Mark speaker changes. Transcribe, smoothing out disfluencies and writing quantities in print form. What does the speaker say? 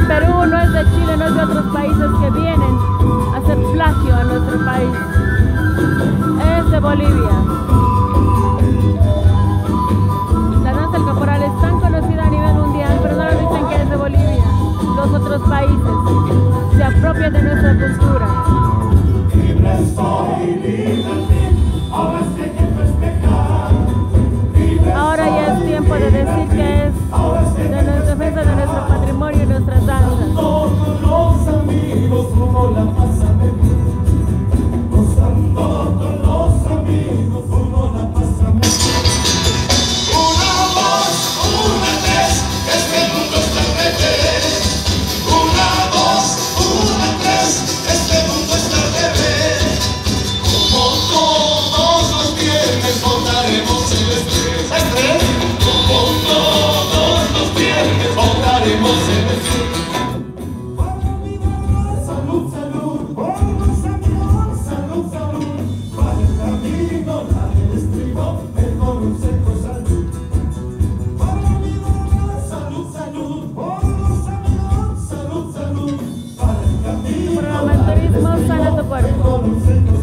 Speaker 1: Perú, no es de Chile, no es de otros países que vienen a hacer plagio a nuestro país. Es de Bolivia. La danza del caporal es tan conocida a nivel mundial, pero no nos dicen que es de Bolivia. Los otros países se apropian de nuestra cultura. Ahora ya es tiempo de decir que es de la defensa de nuestro patrimonio y nuestras danzas. Sana tu cuerpo.